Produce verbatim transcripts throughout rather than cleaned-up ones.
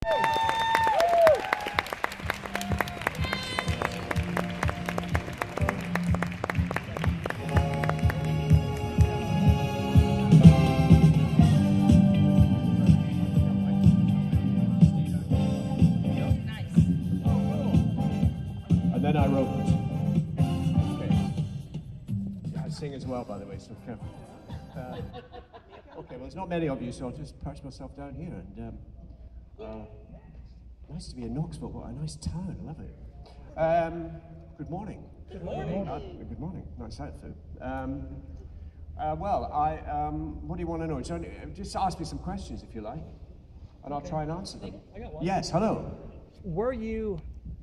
And then I wrote it. Okay. Yeah, I sing as well, by the way, so careful. Uh, okay, well, there's not many of you, so I'll just perch myself down here. And um, uh, nice to be in Knoxville. What a nice town. I love it. Um, good morning. Good morning. Uh, good morning. Nice outfit. Um, uh, well, I. Um, what do you want to know? So, just ask me some questions if you like, and I'll Okay. try and answer them. I got one. Yes. Hello. Were you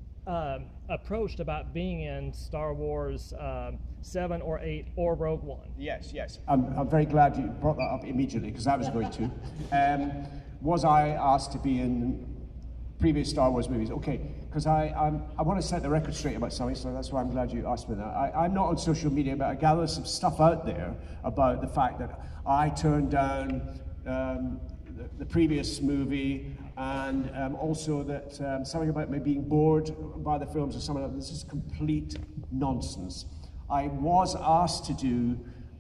um, approached about being in Star Wars um, seven or eight or Rogue One? Yes, yes. I'm, I'm very glad you brought that up immediately, because I was going to. Um, was I asked to be in previous Star Wars movies? Okay, because I I'm, I want to set the record straight about something, so that's why I'm glad you asked me that. I, I'm not on social media, but I gather some stuff out there about the fact that I turned down um, the, the previous movie, and um, also that um, something about me being bored by the films or something like that. This is complete nonsense. I was asked to do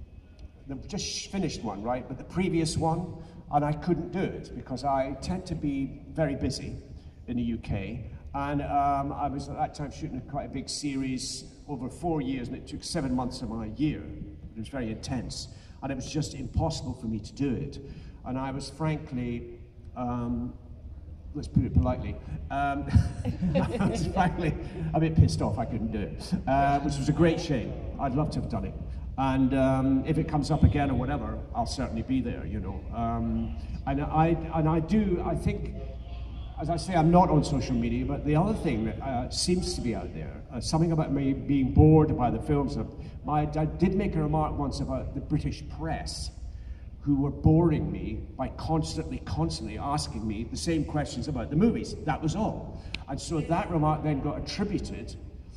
the just finished one, right, but the previous one, and I couldn't do it because I tend to be very busy in the U K, and um, I was at that time shooting quite a big series over four years, and it took seven months of my year. It was very intense, and it was just impossible for me to do it. And I was frankly, um, let's put it politely, um, I was frankly a bit pissed off I couldn't do it, uh, which was a great shame. I'd love to have done it. And um, if it comes up again or whatever, I'll certainly be there, you know. Um, and I and I do, I think, as I say, I'm not on social media, but the other thing that uh, seems to be out there, uh, something about me being bored by the films. Of, my, I did make a remark once about the British press, who were boring me by constantly, constantly asking me the same questions about the movies. That was all. And so that remark then got attributed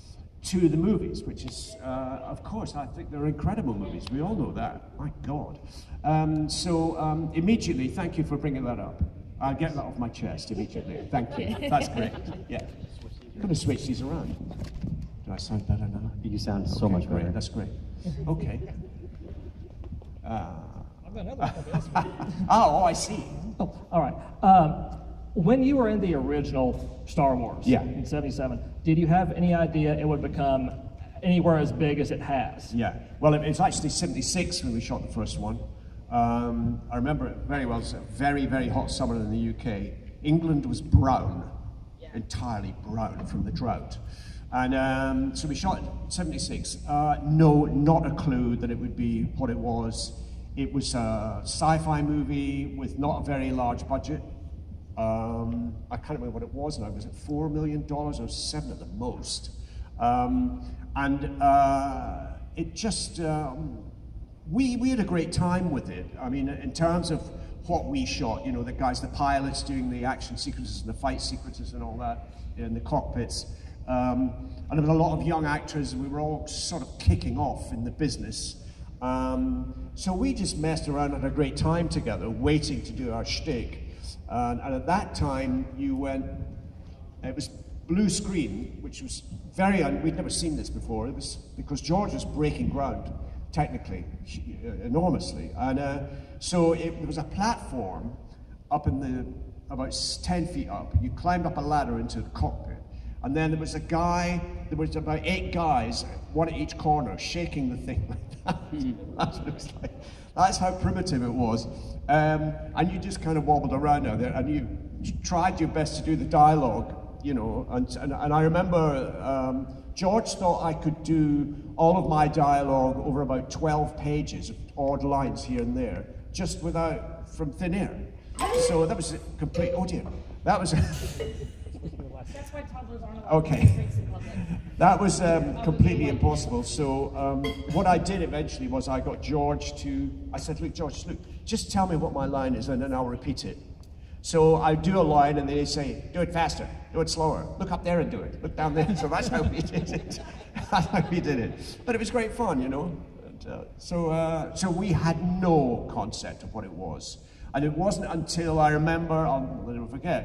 to the movies, which is, uh, of course, I think they're incredible movies. We all know that. My God. Um, so um, immediately, thank you for bringing that up. I'll get that off my chest immediately. Thank you. That's great. Yeah. I'm going to switch these around. Do I sound better now? You sound so Okay, much better. great. That's great. Okay. Uh, I've got another one. oh, oh, I see. Oh, all right. Um, when you were in the original Star Wars Yeah. in seventy-seven, did you have any idea it would become anywhere as big as it has? Yeah. Well, it, it's actually seventy-six when we shot the first one. Um, I remember it very well. It was a very, very hot summer in the U K. England was brown, yeah. entirely brown from the drought. And um, so we shot in seventy-six. Uh, no, not a clue that it would be what it was. It was a sci-fi movie with not a very large budget. Um, I can't remember what it was now. Was it four million dollars or seven at the most? Um, and uh, it just, um, we, we had a great time with it. I mean, in terms of what we shot, you know, the guys, the pilots doing the action sequences and the fight sequences and all that in the cockpits. Um, and there was a lot of young actors. We were all sort of kicking off in the business. Um, so we just messed around and had a great time together, waiting to do our shtick. And, and at that time, you went, it was blue screen, which was very, un we'd never seen this before. It was because George was breaking ground, technically, enormously. And uh, so it, there was a platform up in the, about ten feet up. You climbed up a ladder into the cockpit. And then there was a guy, there was about eight guys, one at each corner, shaking the thing like that. That's what it was like. That's how primitive it was. Um, and you just kind of wobbled around out there, and you tried your best to do the dialogue, you know. And, and, and I remember um, George thought I could do all of my dialogue over about twelve pages of odd lines here and there, just without, from thin air. So that was a complete, oh dear, that was That's why toddlers aren't allowed okay. to take breaks in public. That was um, completely impossible. So um, what I did eventually was I got George to, I said, look, George, look, just tell me what my line is and then I'll repeat it. So I do a line and they say, do it faster, do it slower, look up there and do it, look down there. So that's how we did it. That's how we did it. But it was great fun, you know. And, uh, so, uh, so we had no concept of what it was. And it wasn't until I remember, I'll never forget,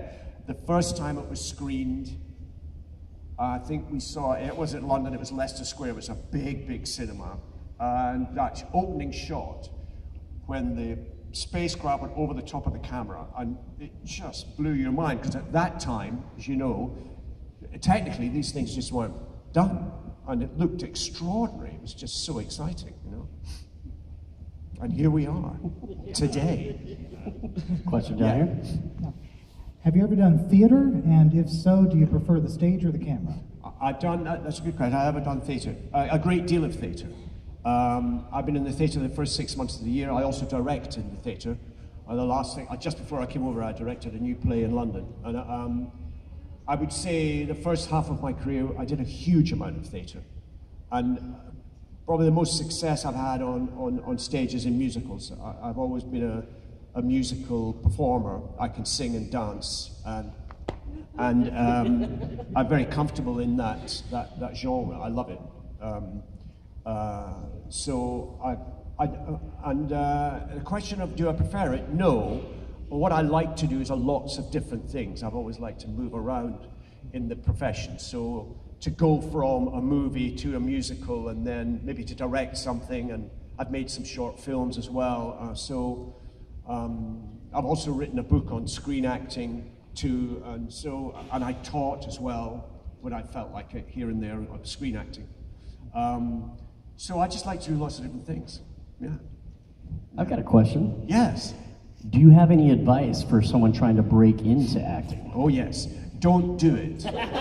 the first time it was screened, I think we saw, it was in London, it was Leicester Square, it was a big, big cinema. And that opening shot, when the spacecraft went over the top of the camera, and it just blew your mind, because at that time, as you know, technically these things just weren't done. And it looked extraordinary. It was just so exciting, you know. And here we are, today. Question down Yeah. here. Have you ever done theater? And if so, do you prefer the stage or the camera? I- I've done, that's a good question, I haven't done theatre. A, a great deal of theatre. Um, I've been in the theatre the first six months of the year. I also direct in the theatre. Uh, the last thing, uh, just before I came over, I directed a new play in London. And um, I would say the first half of my career, I did a huge amount of theatre. And probably the most success I've had on, on, on stage is in musicals. I, I've always been a, a musical performer. I can sing and dance, and, and um, I'm very comfortable in that, that, that genre. I love it. Um, uh, so, I, I, uh, and uh, the question of do I prefer it? No. What I like to do is a lots of different things. I've always liked to move around in the profession. So to go from a movie to a musical, and then maybe to direct something, and I've made some short films as well. Uh, so um, I've also written a book on screen acting too, and so and I taught as well when I felt like it here and there on screen acting. Um, so I just like to do lots of different things. Yeah. I've got a question. Yes. Do you have any advice for someone trying to break into acting? Oh yes, don't do it.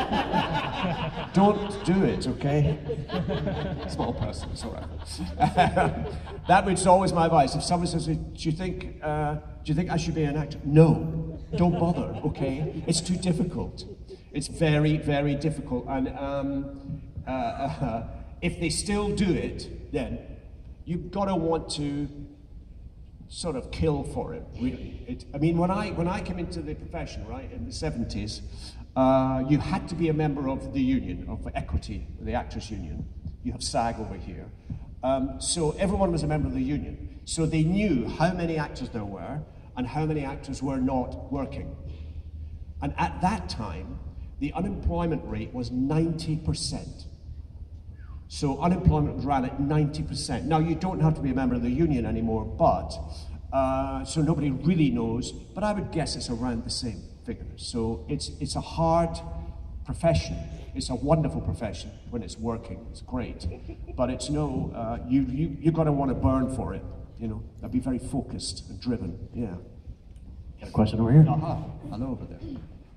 Don't do it, okay? Small person, it's all right. That was always my advice. If someone says, do you think, uh, do you think I should be an actor? No, don't bother, okay? It's too difficult. It's very, very difficult. And um, uh, uh, if they still do it, then you've got to want to sort of kill for it, really. It, I mean, when I when I came into the profession, right, in the seventies, uh, you had to be a member of the union, of Equity, the Actors Union. You have SAG over here. Um, so everyone was a member of the union. So they knew how many actors there were and how many actors were not working. And at that time, the unemployment rate was ninety percent. So unemployment ran at ninety percent. Now, you don't have to be a member of the union anymore, but, uh, so nobody really knows, but I would guess it's around the same figure. So it's, it's a hard profession. It's a wonderful profession when it's working. It's great. But it's no, uh, you, you, you've got to want to burn for it, you know, and be very focused and driven, yeah. Got a question over here? Aha, hello over there.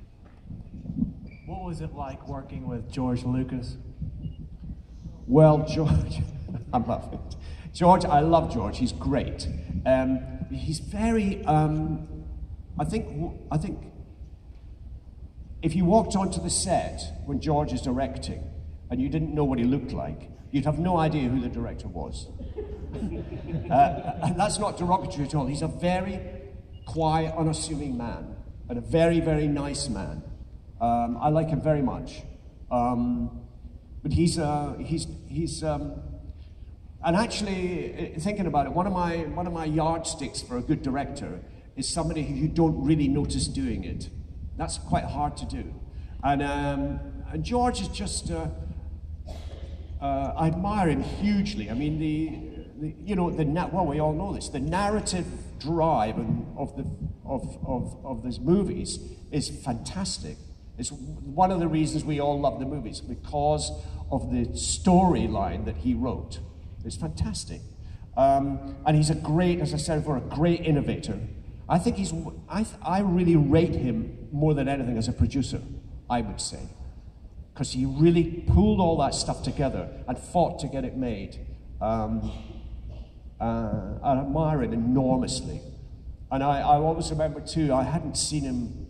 What was it like working with George Lucas? Well, George, I'm laughing. George, I love George. He's great. Um, he's very. Um, I think. I think. If you walked onto the set when George is directing, and you didn't know what he looked like, you'd have no idea who the director was. uh, and that's not derogatory at all. He's a very quiet, unassuming man, and a very, very nice man. Um, I like him very much. Um, But he's, uh, he's, he's, um, and actually, thinking about it, one of my, one of my yardsticks for a good director is somebody who you don't really notice doing it. That's quite hard to do. And, um, and George is just, uh, uh, I admire him hugely. I mean, the, the you know, the, well, we all know this, the narrative drive of, the, of, of, of these movies is fantastic. It's one of the reasons we all love the movies, because of the storyline that he wrote. It's fantastic. Um, and he's a great, as I said before, a great innovator. I think he's, I, I really rate him more than anything as a producer, I would say. Because he really pulled all that stuff together and fought to get it made. Um, uh, I admire him enormously. And I, I always remember too, I hadn't seen him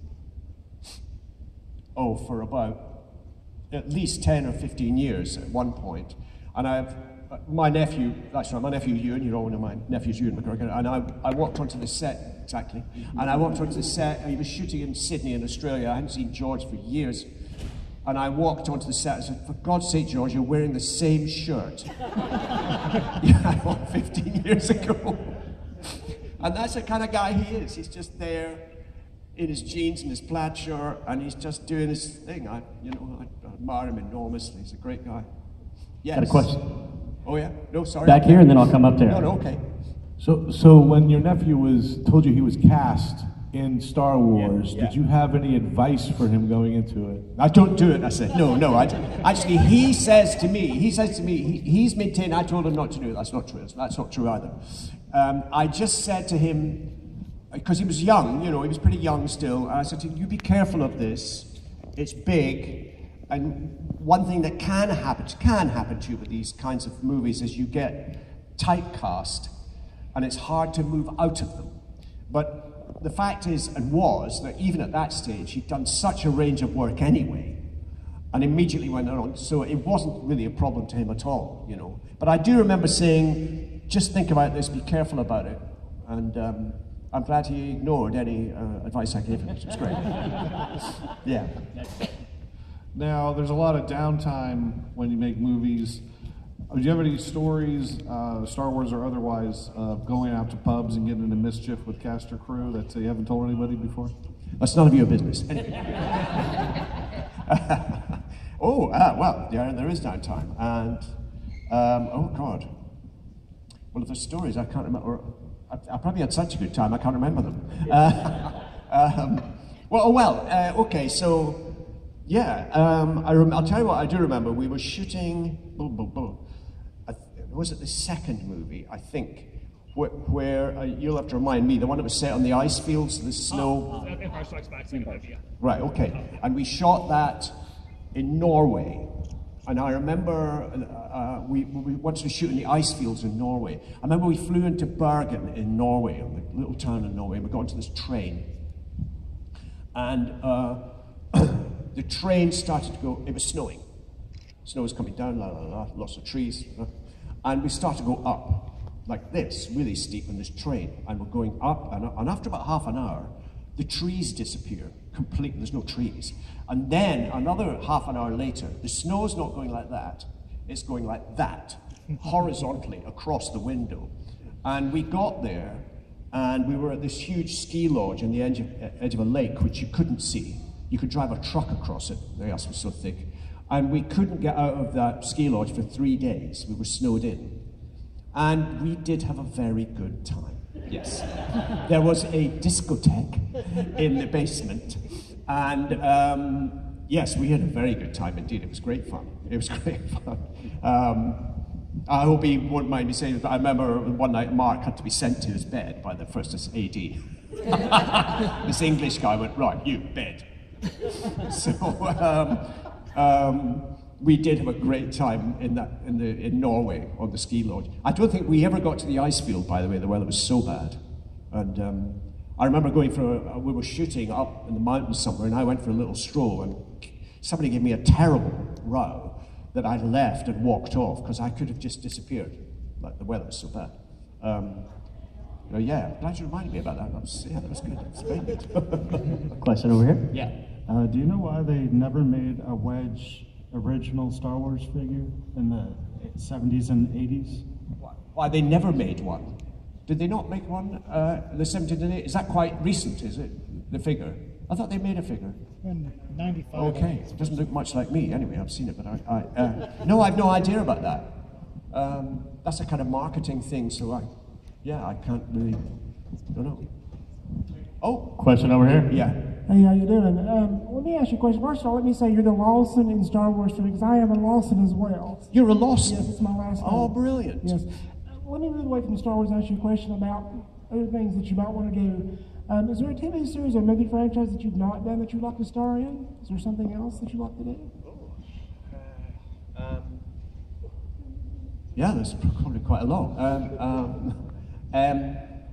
oh, for about at least ten or fifteen years at one point. And I've, my nephew, that's right, my nephew Ewan, you all know my nephew's Ewan McGregor, and I, I walked onto the set, exactly, and I walked onto the set, and he was shooting in Sydney in Australia. I hadn't seen George for years. And I walked onto the set and said, for God's sake, George, you're wearing the same shirt you had on fifteen years ago. And that's the kind of guy he is. He's just there. in his jeans and his plaid shirt, and he's just doing his thing. I, you know, I admire him enormously. He's a great guy. Yes. Got a question. Oh yeah? No, sorry. Back here, and then I'll come up there. No, no, okay. So, so when your nephew was told you he was cast in Star Wars, Yeah, yeah. did you have any advice for him going into it? I don't do it, I said. No, no, I actually, he says to me, he says to me, he, he's maintained, I told him not to do it. That's not true. That's not true either. Um, I just said to him, because he was young, you know, he was pretty young still, and I said to him, you be careful of this. It's big, and one thing that can happen, can happen to you with these kinds of movies is you get typecast, and it's hard to move out of them. But the fact is, and was, that even at that stage, he'd done such a range of work anyway, and immediately went on, so it wasn't really a problem to him at all, you know. But I do remember saying, just think about this, be careful about it, and um, I'm glad he ignored any uh, advice I gave him. It was great. Yeah. Now, there's a lot of downtime when you make movies. Do you have any stories, uh, Star Wars or otherwise, of going out to pubs and getting into mischief with cast or crew that uh, you haven't told anybody before? That's none of your business. oh, uh, well, yeah, there is downtime. And, um, oh, God. Well, if there's stories, I can't remember. I, I probably had such a good time, I can't remember them. Uh, um, well, oh, well, uh, okay, so, yeah, um, I rem I'll tell you what I do remember. We were shooting, boom, boom, boom. Was it the second movie, I think, where, where uh, you'll have to remind me, the one that was set on the ice fields, the snow? Oh, uh, Empire Strikes Back, second movie, yeah. Right, okay. And we shot that in Norway. And I remember, uh, we, we once we were shooting the ice fields in Norway, I remember we flew into Bergen in Norway, a little town in Norway, and we got onto this train. And uh, the train started to go, it was snowing. Snow was coming down, la la la, lots of trees. Uh, And we start to go up, like this, really steep in this train. And we're going up, and, and after about half an hour, the trees disappear completely. There's no trees. And then another half an hour later, the snow's not going like that. It's going like that, horizontally across the window. And we got there, and we were at this huge ski lodge on the edge of, edge of a lake, which you couldn't see. You could drive a truck across it. The ice was so thick. And we couldn't get out of that ski lodge for three days. We were snowed in. And we did have a very good time, yes. There was a discotheque in the basement. And um, yes, we had a very good time indeed. It was great fun. It was great fun. Um, I hope he won't mind me saying that I remember one night Mark had to be sent to his bed by the first A D. This English guy went, right, you, bed. So, um, Um, we did have a great time in that in the in Norway on the ski lodge. I don't think we ever got to the ice field, by the way. The weather was so bad, and um, I remember going for a, we were shooting up in the mountains somewhere, and I went for a little stroll, and somebody gave me a terrible row that I left and walked off because I could have just disappeared. Like the weather was so bad. Um, you know, yeah, glad you reminded me about that. That was, yeah, that was good. It was very good. Question over here? Yeah. Uh, do you know why they never made a Wedge original Star Wars figure in the seventies and eighties? Why they never made one? Did they not make one uh, in the seventies and eighties? Is that quite recent, is it, the figure? I thought they made a figure. In ninety-five. Okay, it doesn't look much like me anyway, I've seen it, but I, I uh, no, I've no idea about that. Um, that's a kind of marketing thing, so I, yeah, I can't really, don't know. Oh. Question over here? Yeah. Hey, how you doing? Um, let me ask you a question. First of all, let me say you're the Lawson in Star Wars too, because I am a Lawson as well. You're a Lawson? Yes, it's my last name. Oh, brilliant. Yes. Uh, let me move away from Star Wars and ask you a question about other things that you might want to do. Um, is there a T V series or movie franchise that you've not done that you'd like to star in? Is there something else that you'd like to do? Uh, um, yeah, there's probably quite a lot. Um, um, um,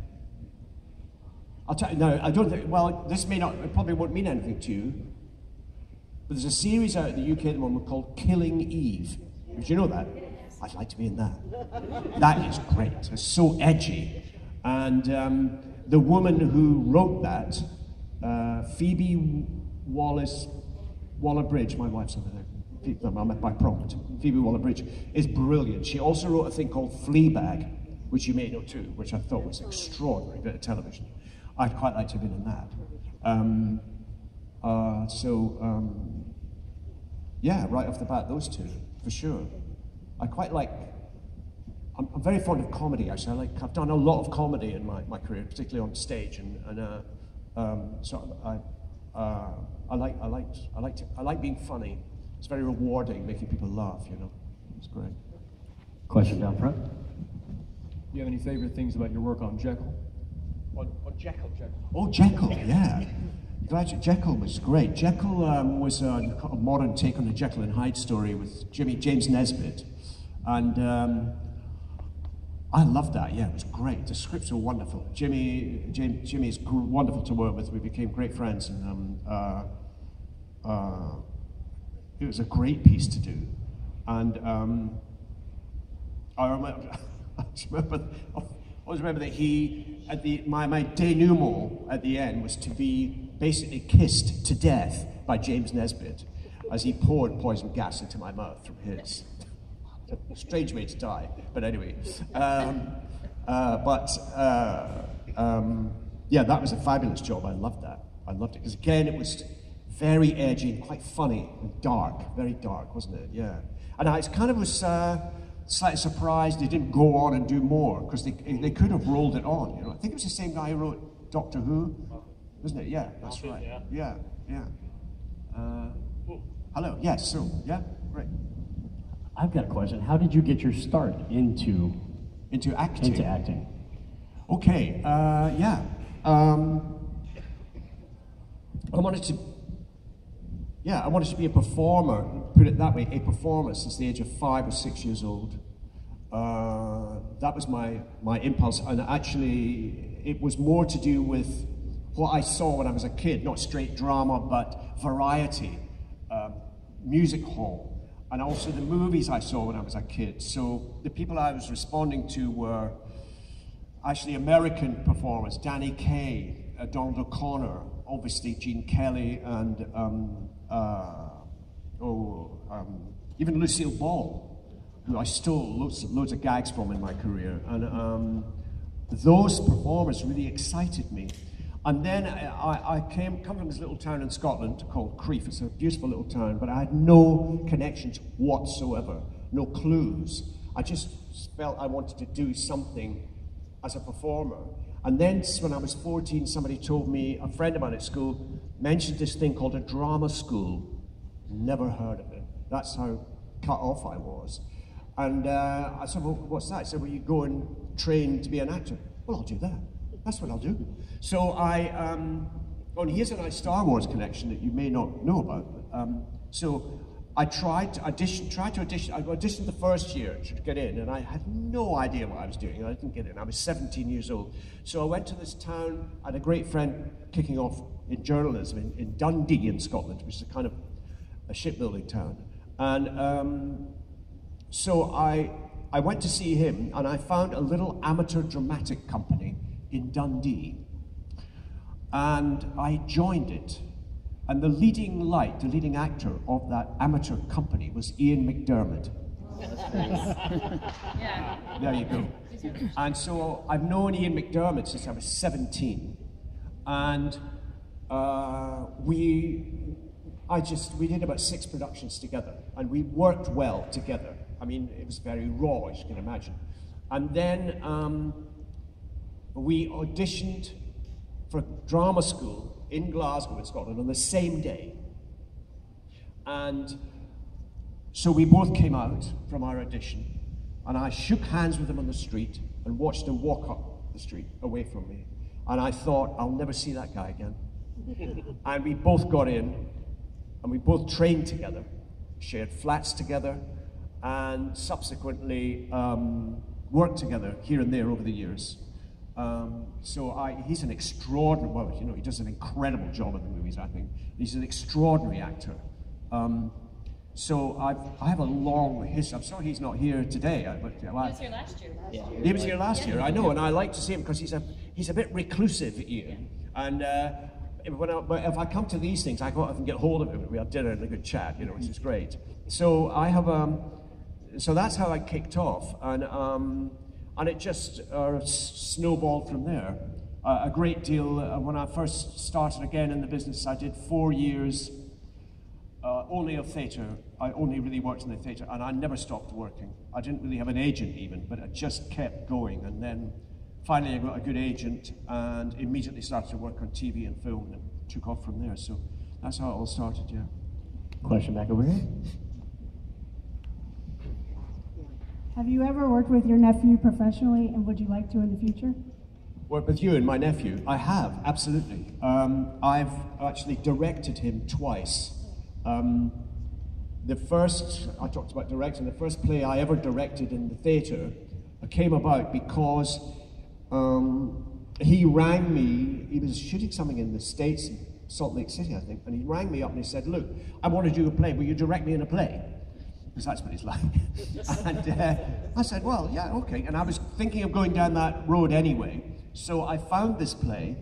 I'll tell you, no, I don't think, well, this may not, it probably won't mean anything to you, but there's a series out in the U K at the moment called Killing Eve. Did you know that? I'd like to be in that. That is great. It's so edgy. And um, the woman who wrote that, uh, Phoebe Wallace, Waller-Bridge, my wife's over there, my prompt, Phoebe Waller-Bridge, is brilliant. She also wrote a thing called Fleabag, which you may know too, which I thought was an extraordinary bit of television. I'd quite like to have been in that. Um, uh, so, um, yeah, right off the bat, those two, for sure. I quite like, I'm, I'm very fond of comedy, actually. I like, I've done a lot of comedy in my, my career, particularly on stage, and, and uh, um, so I, uh, I like, I like, I like, to, I like being funny. It's very rewarding, making people laugh, you know. It's great. Question down front. Do you have any favorite things about your work on Jekyll? On, on Jekyll, Jekyll. Oh, Jekyll, yeah. Glad you, Jekyll was great. Jekyll um, was a, a modern take on the Jekyll and Hyde story with Jimmy James Nesbitt, and um, I loved that. Yeah, it was great. The scripts were wonderful. Jimmy, James, Jimmy is gr- wonderful to work with. We became great friends, and um, uh, uh, it was a great piece to do. And um, I remember, I remember, I always remember that he, at the my my denouement at the end was to be basically kissed to death by James Nesbitt as he poured poison gas into my mouth from his. Strange way to die, but anyway. Um, uh, but uh, um, yeah, that was a fabulous job. I loved that. I loved it because again, it was very edgy and quite funny and dark, very dark, wasn't it? Yeah, and I kind of was uh, slightly surprised they didn't go on and do more because they they could have rolled it on. You know, I think it was the same guy who wrote Doctor Who, wasn't it? Yeah, that's right. Yeah, yeah. yeah. Uh, hello. Yes. So yeah, great. I've got a question. How did you get your start into into acting? Into acting. Okay. Uh, yeah. Um, I wanted to. Yeah, I wanted to be a performer. Put it that way, a performer since the age of five or six years old. Uh, that was my my impulse, and actually, it was more to do with what I saw when I was a kid. Not straight drama, but variety, um, music hall. And also the movies I saw when I was a kid. So the people I was responding to were actually American performers, Danny Kaye, uh, Donald O'Connor, obviously Gene Kelly, and um, uh, oh, um, even Lucille Ball, who I stole loads, loads of gags from in my career. And um, those performers really excited me. And then I, I came come from this little town in Scotland called Crieff. It's a beautiful little town, but I had no connections whatsoever, no clues. I just felt I wanted to do something as a performer. And then when I was fourteen, somebody told me, a friend of mine at school mentioned this thing called a drama school. Never heard of it. That's how cut off I was. And uh, I said, well, what's that? He said, well, you go and train to be an actor. Well, I'll do that. That's what I'll do. So I, um, oh, and here's a nice Star Wars connection that you may not know about. Um, so I tried to audition, tried to audition, I auditioned the first year to get in, and I had no idea what I was doing. I didn't get in. I was seventeen years old. So I went to this town. I had a great friend kicking off in journalism in, in Dundee in Scotland, which is a kind of a shipbuilding town. And um, so I, I went to see him, and I found a little amateur dramatic company in Dundee, and I joined it. And the leading light, the leading actor of that amateur company was Ewan McGregor. Yeah. There you go. And so I've known Ewan McGregor since I was seventeen, and uh, we, I just, we did about six productions together, and we worked well together. I mean, it was very raw, as you can imagine. And then um, we auditioned for drama school in Glasgow in Scotland on the same day. And so we both came out from our audition, and I shook hands with him on the street and watched him walk up the street away from me. And I thought, I'll never see that guy again. And we both got in, and we both trained together, shared flats together, and subsequently um, worked together here and there over the years. Um, so I, he's an extraordinary, well, you know, he does an incredible job in the movies, I think. He's an extraordinary actor. Um, so I've, I have a long history. I'm sorry he's not here today. I, but, well, He was here last year. Last year. He was here last Yeah. year, I know, and I like to see him because he's a, he's a bit reclusive, Ian. And uh, when I, but if I come to these things, I go out and get hold of him, and we have dinner and a good chat, you know, which is great. So I have, um, so that's how I kicked off. And, um, And it just uh, snowballed from there. uh, a great deal. Uh, when I first started again in the business, I did four years uh, only of theatre. I only really worked in the theatre, and I never stopped working. I didn't really have an agent even, but I just kept going. And then finally I got a good agent and immediately started to work on T V and film, and it took off from there. So that's how it all started, yeah. Question back over here. Have you ever worked with your nephew professionally, and would you like to in the future? Work with you and my nephew? I have, absolutely. Um, I've actually directed him twice. Um, the first, I talked about directing, the first play I ever directed in the theatre came about because um, he rang me, he was shooting something in the States, Salt Lake City, I think, and he rang me up and he said, look, I want to do a play, will you direct me in a play? Because that's what he's like. And uh, I said, well, yeah, okay. And I was thinking of going down that road anyway. So I found this play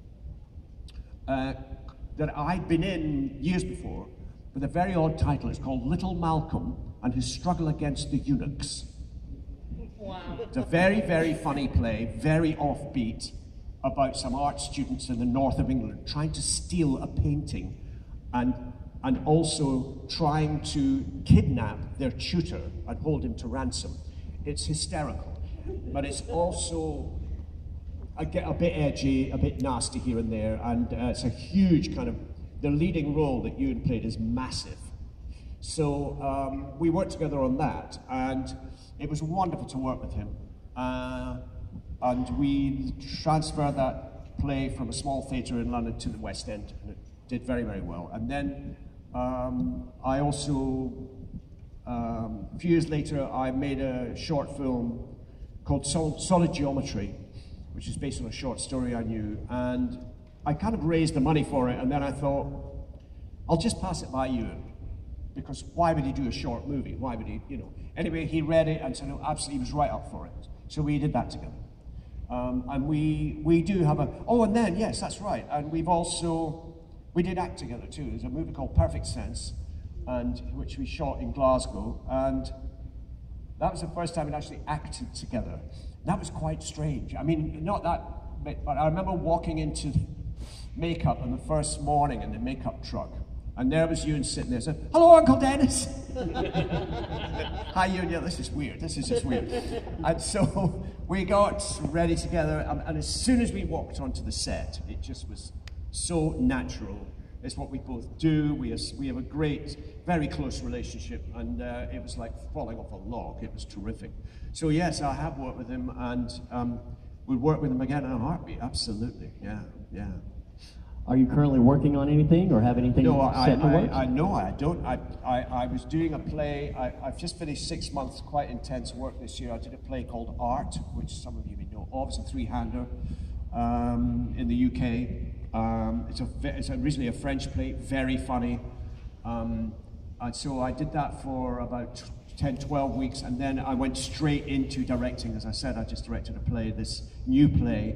uh, that I'd been in years before with a very odd title. It's called Little Malcolm and His Struggle Against the Eunuchs. Wow. It's a very, very funny play, very offbeat, about some art students in the north of England trying to steal a painting and and also trying to kidnap their tutor and hold him to ransom. It's hysterical, but it's also a, a bit edgy, a bit nasty here and there, and uh, it's a huge kind of, the leading role that Ewan played is massive. So um, we worked together on that, and it was wonderful to work with him. Uh, and we transferred that play from a small theatre in London to the West End, and it did very, very well. And then Um, I also, um, a few years later, I made a short film called Sol Solid Geometry, which is based on a short story I knew, and I kind of raised the money for it, and then I thought, I'll just pass it by you, because why would he do a short movie? Why would he, you know? Anyway, he read it and said, no, absolutely, he was right up for it. So we did that together. Um, and we, we do have a, oh, and then, yes, that's right, and we've also, we did act together too. There's a movie called Perfect Sense, and which we shot in Glasgow, and that was the first time we actually acted together. That was quite strange. I mean, not that, but I remember walking into makeup on the first morning in the makeup truck, and there was Ewan sitting there saying, hello, Uncle Denis. Hi, Ewan, yeah, this is weird, this is just weird. And so we got ready together, and, and as soon as we walked onto the set, it just was so natural. It's what we both do. We have, we have a great, very close relationship, and uh, it was like falling off a log. It was terrific. So yes, I have worked with him, and um, we'll work with him again in a heartbeat. Absolutely, yeah, yeah. Are you currently working on anything, or have anything no, set I, to work? I, I, no, I don't. I, I, I was doing a play. I, I've just finished six months, quite intense work this year. I did a play called Art, which some of you may know of. It's a three-hander um, in the U K. Um, it's, a, it's originally a French play, very funny. Um, and so I did that for about ten, twelve weeks, and then I went straight into directing. As I said, I just directed a play, this new play.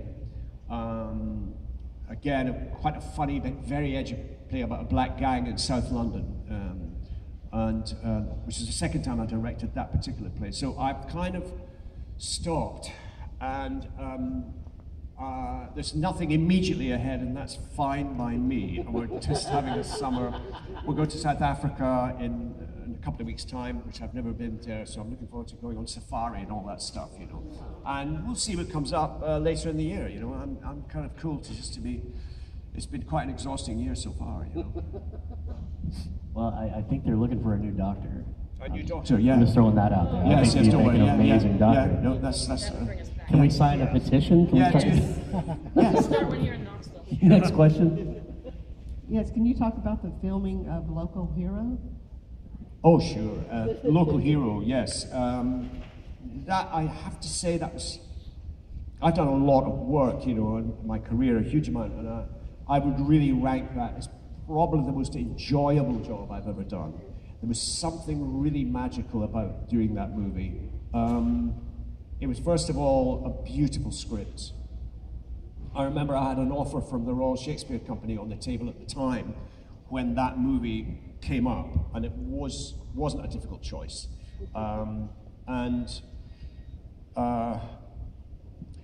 Um, again, a, quite a funny, but very edgy play about a black gang in South London. Um, and uh, which is the second time I directed that particular play. So I've kind of stopped, and um, Uh, there's nothing immediately ahead, and that's fine by me. We're just having a summer. We'll go to South Africa in, in a couple of weeks' time, which I've never been there, so I'm looking forward to going on safari and all that stuff, you know. And we'll see what comes up uh, later in the year, you know. I'm, I'm kind of cool to just to be, it's been quite an exhausting year so far, you know. Well, I, I think they're looking for a new doctor. A new doctor, yeah. I'm just throwing that out there. Yes, I think yes, you don't make worry, an yeah, amazing yeah, doctor. yeah, no, that's, that's, uh, Can we sign a petition? Can yeah, we sign yes. Start when you're in Knoxville. Next question. Yes, can you talk about the filming of Local Hero? Oh, sure. Uh, Local Hero, yes. Um, that, I have to say, that was, I've done a lot of work, you know, in my career, a huge amount, and I, I would really rank that as probably the most enjoyable job I've ever done. There was something really magical about doing that movie. Um, it was, first of all, a beautiful script. I remember I had an offer from the Royal Shakespeare Company on the table at the time when that movie came up, and it was, wasn't a difficult choice. Um, and uh,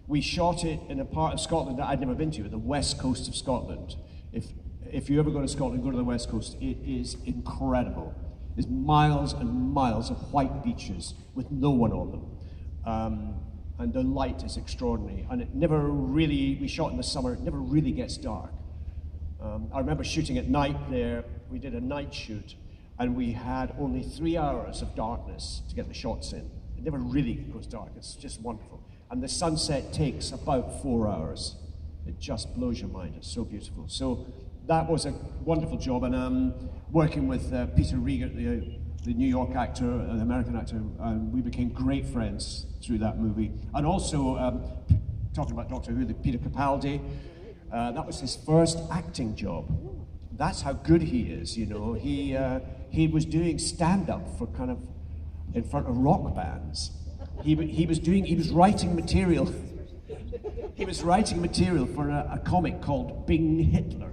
we shot it in a part of Scotland that I'd never been to, the west coast of Scotland. If, if you ever go to Scotland, go to the west coast. It is incredible. There's miles and miles of white beaches with no one on them. Um, and the light is extraordinary. And it never really, we shot in the summer, it never really gets dark. Um, I remember shooting at night there. We did a night shoot, and we had only three hours of darkness to get the shots in. It never really goes dark. It's just wonderful. And the sunset takes about four hours. It just blows your mind. It's so beautiful. So that was a wonderful job. And um, working with uh, Peter Riegert, the, the New York actor, the American actor, um, we became great friends through that movie. And also, um, talking about Doctor Who, the Peter Capaldi, uh, that was his first acting job. That's how good he is, you know. He, uh, he was doing stand-up for kind of in front of rock bands. He, he was doing, he was writing material. He was writing material for a, a comic called Bing Hitler.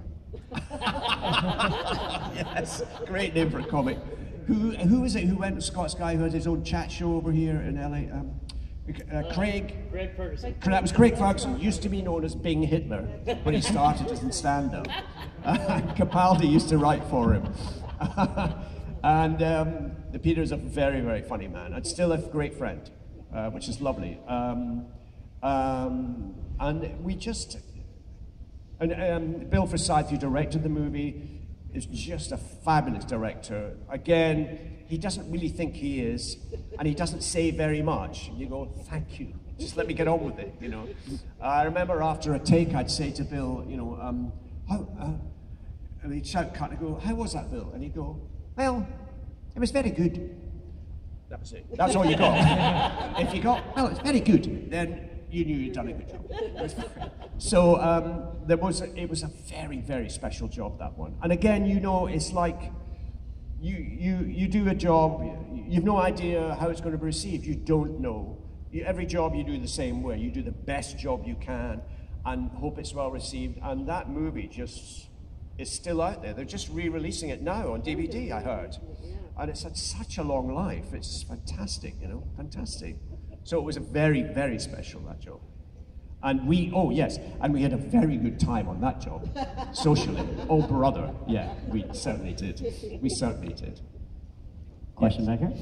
Yes, great name for a comic. Who, who is it who went, a Scots guy who had his own chat show over here in L A? Um, uh, Craig? Craig Ferguson. That was Craig Ferguson, used to be known as Bing Hitler when he started as in stand-up. Uh, Capaldi used to write for him. And um, the Peter's a very, very funny man, and still a great friend, uh, which is lovely. Um, um, and we just, and um, Bill Forsyth, who directed the movie, is just a fabulous director. Again, he doesn't really think he is, and he doesn't say very much. And you go, thank you, just let me get on with it, you know. I remember after a take, I'd say to Bill, you know, um, how, uh, and he'd shout, cut, and go, how was that, Bill? And he'd go, well, it was very good. That was it. That's all you got. If you got, well, it's very good, then you knew you'd done a good job. So um, there was, a, it was a very, very special job, that one. And again, you know, it's like you, you, you do a job, you've no idea how it's going to be received. You don't know. You, every job you do the same way. You do the best job you can and hope it's well received. And that movie just is still out there. They're just re-releasing it now on D V D, I heard. And it's had such a long life. It's fantastic, you know, fantastic. So it was a very, very special, that job. And we, oh yes, and we had a very good time on that job, socially. Oh brother, yeah, we certainly did. We certainly did. Question back here?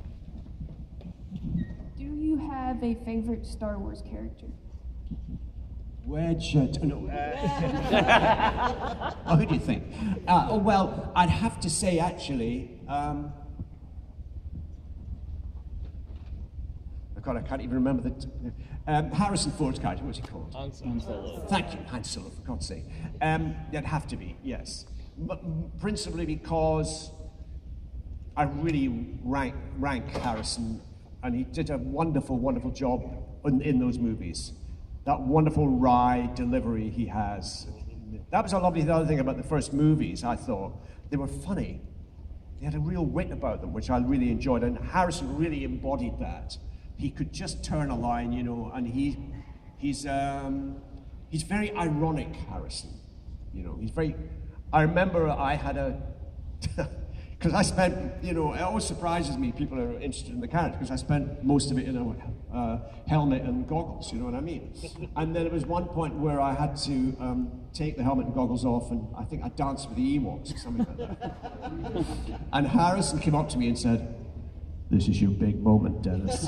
Do you have a favorite Star Wars character? Wedge, uh, no. Oh, who do you think? Uh, oh, well, I'd have to say, actually, um, oh God, I can't even remember the, um, Harrison Ford's character, what's he called? Han Solo. Thank you, Han Solo, for God's sake. Um, that'd have to be, yes. But principally because I really rank, rank Harrison, and he did a wonderful, wonderful job in, in those movies. That wonderful wry delivery he has. That was a lovely other thing about the first movies, I thought. They were funny. They had a real wit about them, which I really enjoyed, and Harrison really embodied that. He could just turn a line, you know, and he, he's, um, he's very ironic, Harrison. You know, he's very, I remember I had a, because I spent, you know, it always surprises me people are interested in the character, because I spent most of it in a uh, helmet and goggles, you know what I mean? And then there was one point where I had to um, take the helmet and goggles off, and I think I danced with the Ewoks or something like that. And Harrison came up to me and said, "This is your big moment, Dennis."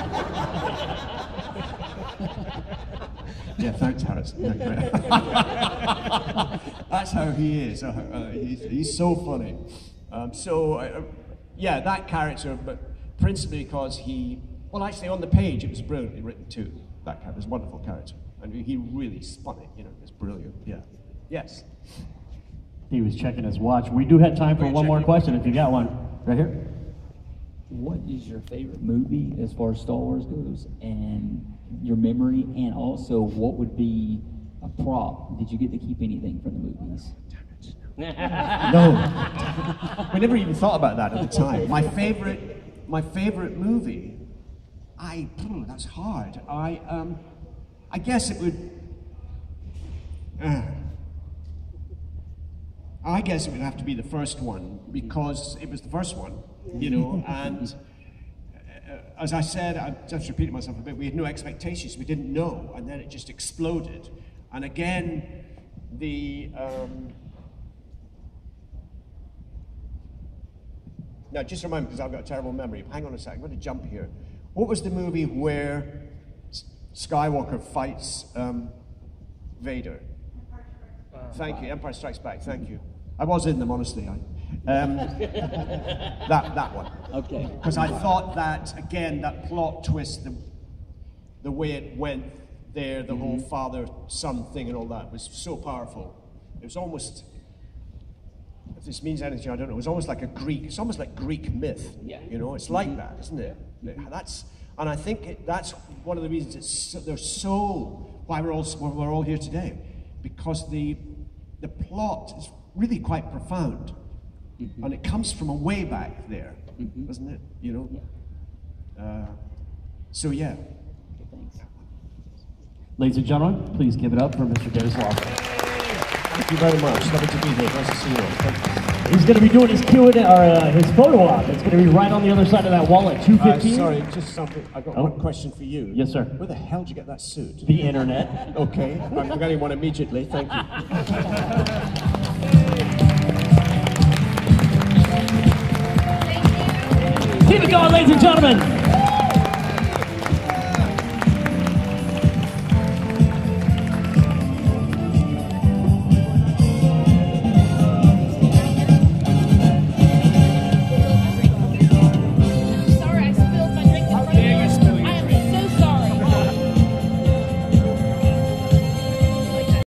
Yeah, thanks, Harrison. That's how he is. Uh, uh, he's, he's so funny. Um, so, uh, yeah, that character, but principally because he, well, actually on the page it was brilliantly written too. That character was a wonderful character. And he really spun it, you know, it's brilliant. Yeah. Yes. He was checking his watch. We do have time for one more question if you got one. Right here. What is your favorite movie as far as Star Wars goes, and your memory, and also what would be a prop? Did you get to keep anything from the movies? No. We never even thought about that at the time. My favorite, my favorite movie, I, oh, that's hard. I, um, I guess it would, uh, I guess it would have to be the first one, because it was the first one, you know, and uh, as I said, I'm just repeating myself a bit, we had no expectations, we didn't know, and then it just exploded. And again, the, um, now just remind me, because I've got a terrible memory, hang on a second, I'm going to jump here. What was the movie where Skywalker fights um, Vader? Uh, thank you, Empire Strikes Back, thank you. I was in them, honestly. I, um, that, that one. Okay. Because I thought that, again, that plot twist, the, the way it went there, the mm-hmm. whole father-son thing and all that was so powerful. It was almost, if this means anything, I don't know, it was almost like a Greek, it's almost like Greek myth. Yeah. You know, it's like that, isn't it? That's, and I think it, that's one of the reasons it's so, they're so, why we're all, we're all here today. Because the, the plot is really quite profound. Mm-hmm. And it comes from a way back there, mm-hmm. doesn't it? You know? Yeah. Uh, so, yeah. Thanks. Ladies and gentlemen, please give it up for Mister Denis Lawson. Thank you very much. Lovely to be here. Nice to see you all. Thank you. He's going to be doing his Q and A, or uh, his photo op. It's going to be right on the other side of that wall at two fifteen. Uh, sorry, just something. I've got oh. one question for you. Yes, sir. Where the hell did you get that suit? The internet. Okay, I'm getting one immediately. Thank you. Keep it going, ladies and gentlemen.